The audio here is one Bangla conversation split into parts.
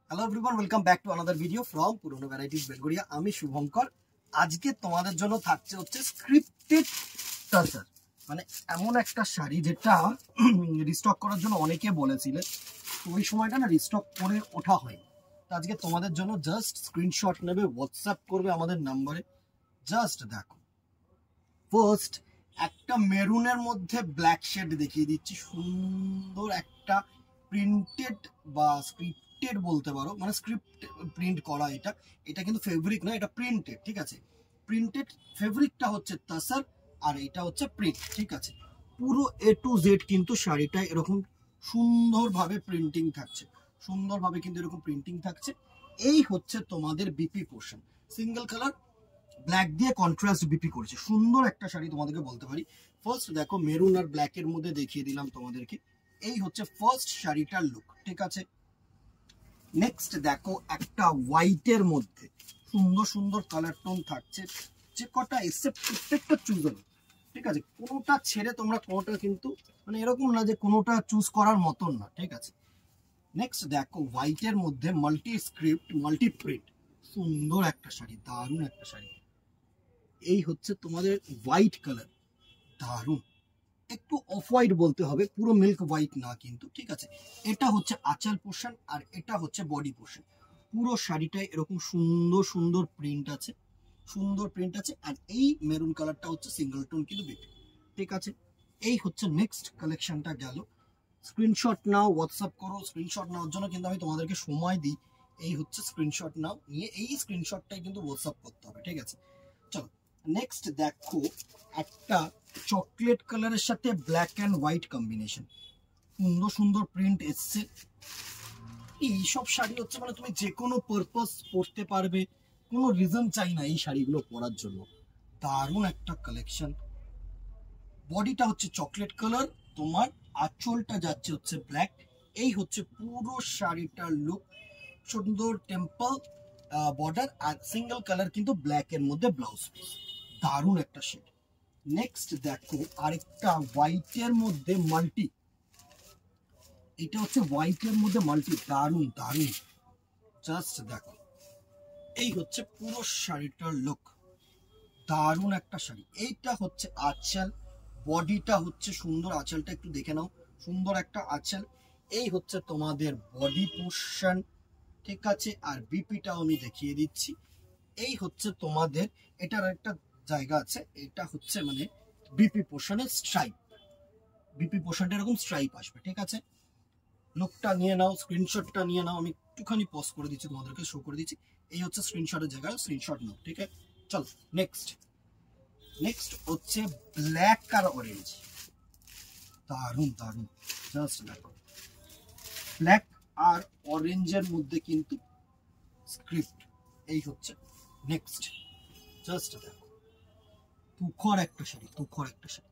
Hello everyone, welcome back to another video from পুরনো ভ্যারাইটিস বেলগড়িয়া। আমি শুভঙ্কর। আজকে তোমাদের জন্য থাকছে হচ্ছে স্ক্রিপ্টেড টার্সার, মানে এমন একটা শাড়ি যেটা রিস্টক করার জন্য অনেকে বলেছিলে, তো ওই সময়টা না রিস্টক করে ওঠা হয়। তো আজকে তোমাদের জন্য জাস্ট স্ক্রিনশট নেবে, হোয়াটসঅ্যাপ করবে আমাদের নাম্বারে। জাস্ট দেখো, ফার্স্ট একটা মেরুনের মধ্যে ব্ল্যাক শেড দেখিয়ে দিচ্ছি, সুন্দর একটা প্রিন্টেড বা স্ক্রিপ্টেড বলতে পারো, মানে স্ক্রিপ্ট প্রিন্ট করা। এটা এটা কিন্তু ফেব্রিক না, এটা প্রিন্টেড, ঠিক আছে। প্রিন্টেড ফেব্রিকটা হচ্ছে তাসার আর এটা হচ্ছে প্রিন্ট, ঠিক আছে। পুরো এ টু জেড কিন্তু শাড়িটা এরকম সুন্দরভাবে প্রিন্টিং থাকছে, সুন্দরভাবে কিন্তু এরকম প্রিন্টিং থাকছে। এই হচ্ছে তোমাদের BP portion, single colour black দিয়ে কন্ট্রাস্ট বিপি করেছে, সুন্দর একটা শাড়ি তোমাদেরকে বলতে পারি। ফার্স্ট দেখো, মেরুন আর ব্ল্যাকের মধ্যে দেখিয়ে দিলাম তোমাদেরকে। এই হচ্ছে ফার্স্ট শাড়িটার লুক, ঠিক আছে। নেক্সট দেখো, একটা হোয়াইটের মধ্যে সুন্দর সুন্দর কালার টোন থাকছে, যে কটা এসে প্রত্যেকটা চুজেবল, ঠিক আছে। কোনোটা ছেড়ে তোমরা কোনোটা কিন্তু মানে এরকম না যে কোনোটা চুজ করার মতন না, ঠিক আছে। নেক্সট দেখো, হোয়াইটের মধ্যে মাল্টি স্ক্রিপ্ট মাল্টি প্রিন্ট, সুন্দর একটা শাড়ি, দারুণ একটা শাড়ি। এই হচ্ছে তোমাদের হোয়াইট কালার, দারুণ, একটু অফ হোয়াইট বলতে হবে, পুরো মিল্ক হোয়াইট না কিন্তু, ঠিক আছে। এটা হচ্ছে আঁচল পোর্শন আর এটা হচ্ছে বডি পোর্শন। পুরো শাড়িটায় এরকম সুন্দর সুন্দর প্রিন্ট আছে, সুন্দর প্রিন্ট আছে। আর এই মেরুন কালারটা হচ্ছে সিঙ্গেল টোন কিন্তু বেশি, ঠিক আছে। এই হচ্ছে নেক্সট কালেকশনটা গেল। স্ক্রিনশট নাও, হোয়াটসঅ্যাপ করো। স্ক্রিনশট নেওয়ার জন্য কিন্তু আমি তোমাদেরকে সময় দিই। এই হচ্ছে স্ক্রিনশট নাও, নিয়ে এই স্ক্রিনশটটাই কিন্তু হোয়াটসঅ্যাপ করতে হবে, ঠিক আছে। চলো নেক্সট দেখো, একটা চকলেট কালারের সাথে ব্ল্যাক অ্যান্ড হোয়াইট কম্বিনেশন, সুন্দর সুন্দর প্রিন্ট এসছে। এইসব শাড়ি হচ্ছে মানে তুমি যে কোনো পারপাস পরতে পারবে, কোনো রিজন চাই না এই শাড়িগুলো পরার জন্য। দারুণ একটা কালেকশন। বডিটা হচ্ছে চকলেট কালার, তোমার আঁচলটা যাচ্ছে হচ্ছে ব্ল্যাক। এই হচ্ছে পুরো শাড়িটার লুক, সুন্দর টেম্পল বর্ডার আর সিঙ্গেল কালার কিন্তু ব্ল্যাক এর মধ্যে ব্লাউজ পিস, দারুণ একটা শেড। নেক্সট দেখো, আরেকটা হোয়াইটের মধ্যে মাল্টি, এটা হচ্ছে হোয়াইটের মধ্যে মাল্টি, দারুণ দারুণ। জাস্ট দেখো, এই হচ্ছে পুরো শাড়িটার লুক, দারুণ একটা শাড়ি। এইটা হচ্ছে আঁচল, বডিটা হচ্ছে সুন্দর, আঁচলটা একটু দেখে নাও, সুন্দর একটা আঁচল। এই হচ্ছে তোমাদের বডি পোর্শন, ঠিক আছে। আর বিপিটাও আমি দেখিয়ে দিচ্ছি। এই হচ্ছে তোমাদের, এটার একটা জায়গা আছে, এটা হচ্ছে মানে বিপি পোর্শনের স্ট্রাইপ, বিপি পোর্শনটা এরকম স্ট্রাইপ আসবে, ঠিক আছে। লুকটা নিয়ে নাও, স্ক্রিনশটটা নিয়ে নাও, আমি একটুখানি পজ করে দিচ্ছি, তোমাদেরকে শো করে দিচ্ছি। এই হচ্ছে স্ক্রিনশটের জায়গা, স্ক্রিনশট নাও, ঠিক আছে। চলো নেক্সট, নেক্সট হচ্ছে ব্ল্যাক আর অরেঞ্জ, দারুণ দারুণ। জাস্ট দেখো, ব্ল্যাক আর অরেঞ্জের মধ্যে কিন্তু স্ক্রিপ্ট। এই হচ্ছে নেক্সট, জাস্ট দেখো, তুখর একটা শাড়ি, তুখর একটা শাড়ি।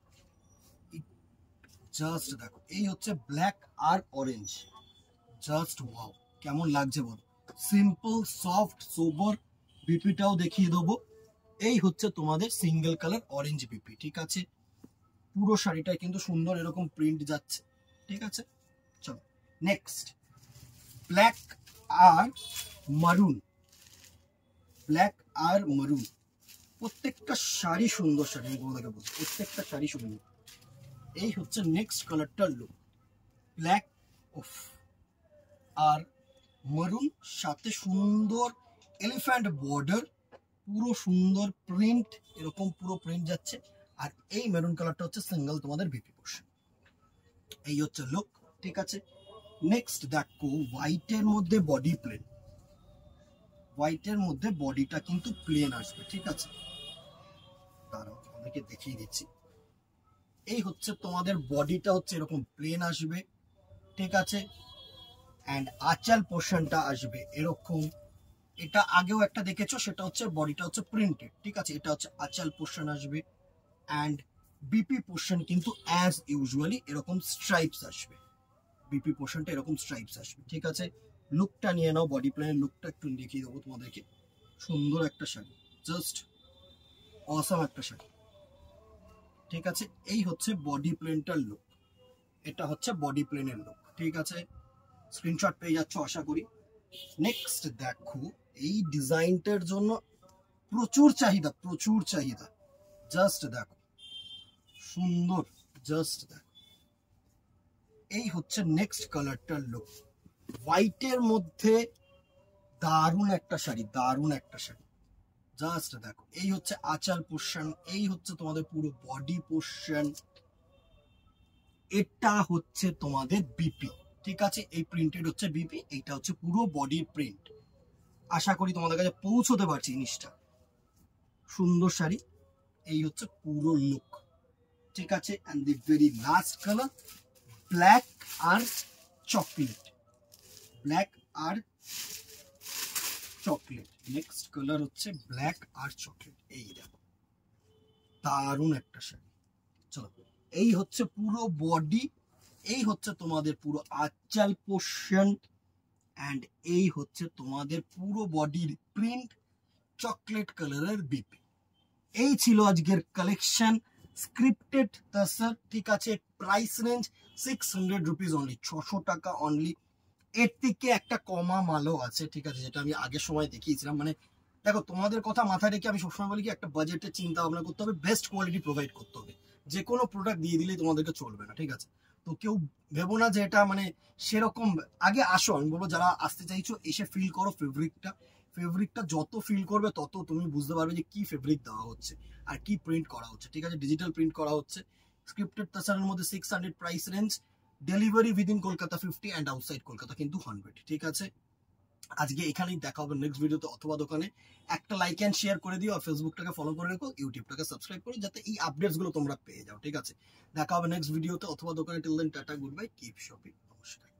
জাস্ট দেখো, এই হচ্ছে ব্ল্যাক আর অরেঞ্জ, জাস্ট ওয়াও, কেমন লাগছে বলো। সিম্পল সফট সোবার, বিপিটাও দেখিয়ে দেবো। এই হচ্ছে তোমাদের সিঙ্গেল কালার অরেঞ্জ বিপি, ঠিক আছে। পুরো শাড়িটায় কিন্তু সুন্দর এরকম প্রিন্ট যাচ্ছে, ঠিক আছে। চলো নেক্সট, ব্ল্যাক আর মারুন, ব্ল্যাক আর মারুন, প্রত্যেকটা শাড়ি সুন্দর শাড়ি, আমি তোমাদেরকে বলছি প্রত্যেকটা শাড়ি সুন্দর। এই হচ্ছে নেক্সট কালারটার লুক, ব্ল্যাক অফ আর মারুন, সাথে সুন্দর এলিফ্যান্ট বর্ডার, পুরো সুন্দর প্রিন্ট, এরকম পুরো প্রিন্ট যাচ্ছে। আর এই মেরুন কালারটা হচ্ছে সিঙ্গেল তোমাদের বিপি পোর্শন। এই হচ্ছে লুক, ঠিক আছে। নেক্সট দেখো, হোয়াইটের মধ্যে বডি প্লেন, হোয়াইটের মধ্যে বডিটা কিন্তু প্লেন আসবে, ঠিক আছে। দাঁড়াও তোমাদেরকে দেখিয়ে দিচ্ছি। এই হচ্ছে তোমাদের বডিটা হচ্ছে এরকম প্লেন আসবে, ঠিক আছে। অ্যান্ড আঁচল পোর্শনটা আসবে এরকম, এটা আগেও একটা দেখেছো, সেটা হচ্ছে বডিটা হচ্ছে প্রিন্টেড, ঠিক আছে। এটা হচ্ছে আঁচল পোর্শন আসবে। অ্যান্ড বিপি পোর্শন কিন্তু অ্যাজ ইউজুয়ালি এরকম স্ট্রাইপস আসবে, বিপি পোর্শনটা এরকম স্ট্রাইপস আসবে, ঠিক আছে। লুকটা নিয়ে নাও, বডি প্লেনের লুকটা একটু দেখিয়ে দেবো তোমাদেরকে। সুন্দর একটা শাড়ি, জাস্ট অসাম একটা শাড়ি, ঠিক আছে। এই হচ্ছে বডি প্লেনটার লুক, এটা হচ্ছে বডি প্লেনের লুক, ঠিক আছে। স্ক্রিনশট পেয়ে যাচ্ছ আশা করি, নেক্সট দেখো, এই ডিজাইনটার জন্য প্রচুর চাহিদা, প্রচুর চাহিদা। জাস্ট দেখো সুন্দর, জাস্ট দেখো। এই হচ্ছে নেক্সট কালারটার লুক, হোয়াইটের মধ্যে দারুণ একটা শাড়ি, দারুণ একটা শাড়ি। জাস্ট দেখো, এই হচ্ছে আঁচল পোর্শন, এই হচ্ছে তোমাদের পুরো বডি পোর্শন, এটা হচ্ছে তোমাদের বিপি, ঠিক আছে? এই প্রিন্টেড হচ্ছে বিপি, এইটা হচ্ছে পুরো বডির প্রিন্ট। আশা করি তোমাদের কাছে পৌঁছতে পারছি জিনিসটা। সুন্দর শাড়ি, এই হচ্ছে পুরো লুক, ঠিক আছে? And the very last colour black আর চকলেট, ব্ল্যাক আর চকলেট। নেক্সট কালার হচ্ছে ব্ল্যাক আর চকলেট। এই দেখো দারুণ একটা শাড়ি। চলো, এই হচ্ছে পুরো বডি, এই হচ্ছে তোমাদের পুরো আঁচল পোর্শন, এন্ড এই হচ্ছে তোমাদের পুরো বডির প্রিন্ট, চকলেট কালারের বিপি। এই ছিল আজকের কালেকশন স্ক্রিপ্টেড তাসার, ঠিক আছে? প্রাইস রেঞ্জ 600 রুপিস অনলি, 600 টাকা অনলি। এর থেকে একটা কমা মালও আছে, ঠিক আছে, যেটা আমি আগের সময় দেখিয়েছিলাম। মানে দেখো, তোমাদের কথা মাথায় রেখে আমি সবসময় বলি কি, একটা বাজেটের চিন্তা ভাবনা করতে হবে, বেস্ট কোয়ালিটি প্রোভাইড করতে হবে। যে কোনো প্রোডাক্ট দিয়ে দিলেই তোমাদেরকে চলবে না, ঠিক আছে? তো কেউ ভেবো না যে এটা মানে সেরকম। আগে আসো, আমি বলবো যারা আসতে চাইছো এসে ফিল করো ফেব্রিকটা। ফেব্রিকটা যত ফিল করবে তত তুমি বুঝতে পারবে যে কি ফেব্রিক দেওয়া হচ্ছে আর কি প্রিন্ট করা হচ্ছে, ঠিক আছে? ডিজিটাল প্রিন্ট করা হচ্ছে। স্ক্রিপ্টেড তাসারের মধ্যে 600 price range, delivery within Kolkata 50 and outside Kolkata কিন্তু 100, ঠিক আছে? আজকে এখানেই দেখা হবে নেক্সট ভিডিওতে অথবা দোকানে। একটা লাইক এন্ড শেয়ার করে দিও, আর ফেসবুকটাকে ফলো করে রেখো, ইউটিউবটাকে সাবস্ক্রাইব করো, যাতে এই আপডেটস গুলো তোমরা পেয়ে যাও, ঠিক আছে? দেখা হবে নেক্সট ভিডিওতে অথবা দোকানে। Till then tata, goodbye, keep shopping, নমস্কার।